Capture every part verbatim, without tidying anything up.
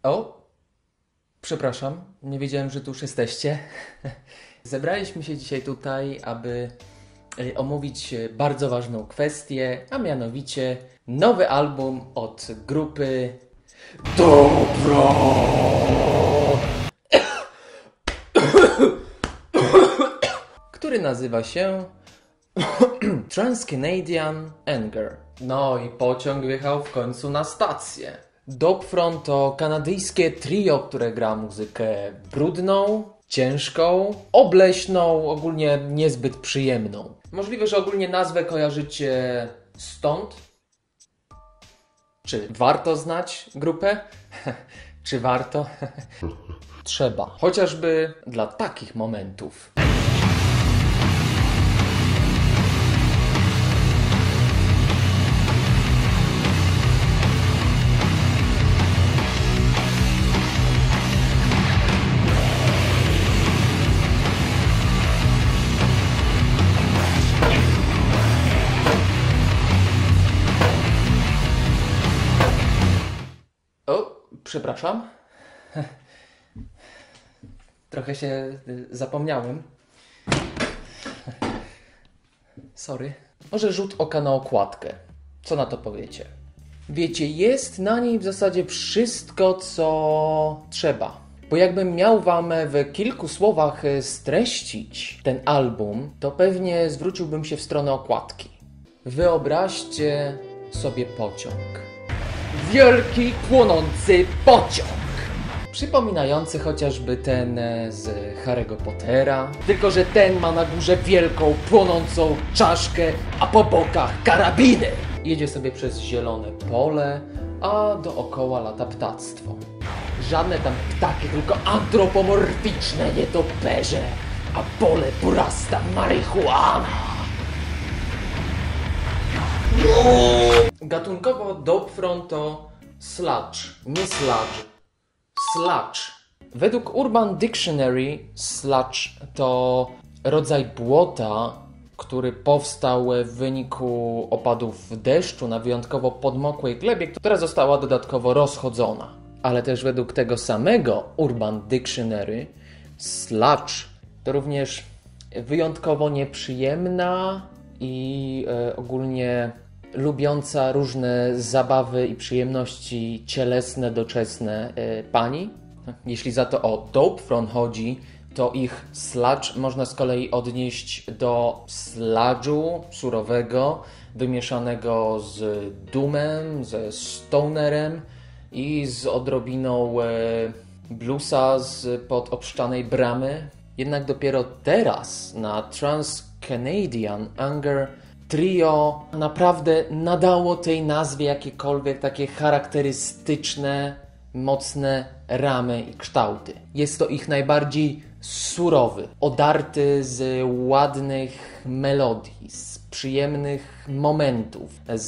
O, przepraszam, nie wiedziałem, że tu już jesteście. Zebraliśmy się dzisiaj tutaj, aby y, omówić bardzo ważną kwestię, a mianowicie nowy album od grupy Dobro, który nazywa się Trans-Canadian Anger. No i pociąg wjechał w końcu na stację. Dopfront to kanadyjskie trio, które gra muzykę brudną, ciężką, obleśną, ogólnie niezbyt przyjemną. Możliwe, że ogólnie nazwę kojarzycie stąd. Czy warto znać grupę? Czy warto? Trzeba. Chociażby dla takich momentów. O, przepraszam. Trochę się y, zapomniałem. Sorry. Może rzut oka na okładkę. Co na to powiecie? Wiecie, jest na niej w zasadzie wszystko, co trzeba. Bo jakbym miał wam w kilku słowach streścić ten album, to pewnie zwróciłbym się w stronę okładki. Wyobraźcie sobie pociąg. Wielki, płonący pociąg! Przypominający chociażby ten z Harry'ego Pottera. Tylko że ten ma na górze wielką, płonącą czaszkę, a po bokach karabiny. Jedzie sobie przez zielone pole, a dookoła lata ptactwo. Żadne tam ptaki, tylko antropomorficzne nietoperze, a pole porasta marihuana. Gatunkowo Dopfront to sludge, nie sludge, sludge. Według Urban Dictionary sludge to rodzaj błota, który powstał w wyniku opadów deszczu na wyjątkowo podmokłej glebie, która została dodatkowo rozchodzona. Ale też według tego samego Urban Dictionary sludge to również wyjątkowo nieprzyjemna i e, ogólnie lubiąca różne zabawy i przyjemności cielesne, doczesne e, pani. Jeśli za to o Dopefront chodzi, to ich sludge można z kolei odnieść do sludge'u surowego, wymieszanego z doomem, ze stonerem i z odrobiną e, bluesa z pod obszczanej bramy. Jednak dopiero teraz na Trans-Canadian Anger trio naprawdę nadało tej nazwie jakiekolwiek takie charakterystyczne, mocne ramy i kształty. Jest to ich najbardziej surowy, odarty z ładnych melodii, z przyjemnych momentów,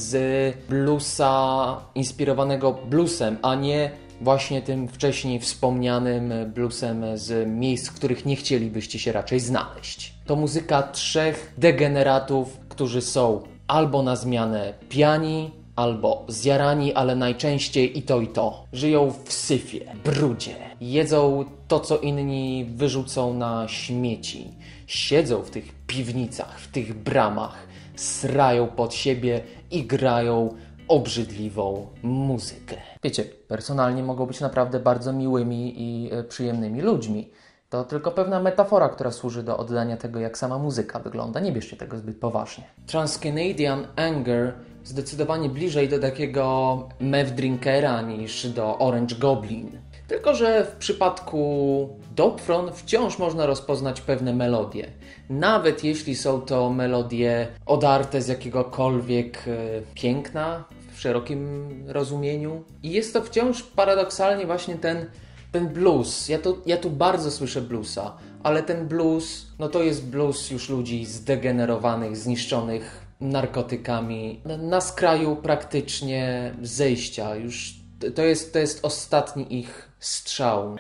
z bluesa inspirowanego bluesem, a nie właśnie tym wcześniej wspomnianym bluesem z miejsc, w których nie chcielibyście się raczej znaleźć. To muzyka trzech degeneratów, którzy są albo na zmianę pijani, albo zjarani, ale najczęściej i to i to. Żyją w syfie, brudzie, jedzą to, co inni wyrzucą na śmieci. Siedzą w tych piwnicach, w tych bramach, srają pod siebie i grają obrzydliwą muzykę. Wiecie, personalnie mogą być naprawdę bardzo miłymi i e, przyjemnymi ludźmi. To tylko pewna metafora, która służy do oddania tego, jak sama muzyka wygląda. Nie bierzcie tego zbyt poważnie. Trans-Canadian Anger zdecydowanie bliżej do takiego meth drinkera niż do Orange Goblin. Tylko że w przypadku Dopfront wciąż można rozpoznać pewne melodie. Nawet jeśli są to melodie odarte z jakiegokolwiek e, piękna w szerokim rozumieniu. I jest to wciąż paradoksalnie właśnie ten, ten blues. Ja, to, ja tu bardzo słyszę bluesa, ale ten blues, no to jest blues już ludzi zdegenerowanych, zniszczonych narkotykami, na skraju praktycznie zejścia. Już to jest, to jest ostatni ich strzał.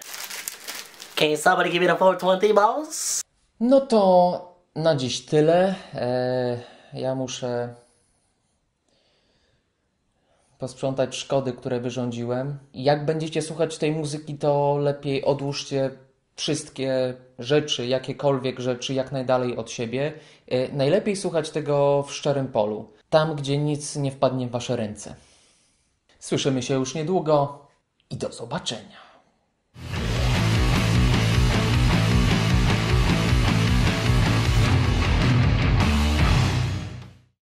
Can somebody give me the four twenty, boss? No to na dziś tyle. Eee, ja muszę posprzątać szkody, które wyrządziłem. Jak będziecie słuchać tej muzyki, to lepiej odłóżcie wszystkie rzeczy, jakiekolwiek rzeczy, jak najdalej od siebie. Yy, najlepiej słuchać tego w szczerym polu, tam gdzie nic nie wpadnie w wasze ręce. Słyszymy się już niedługo i do zobaczenia.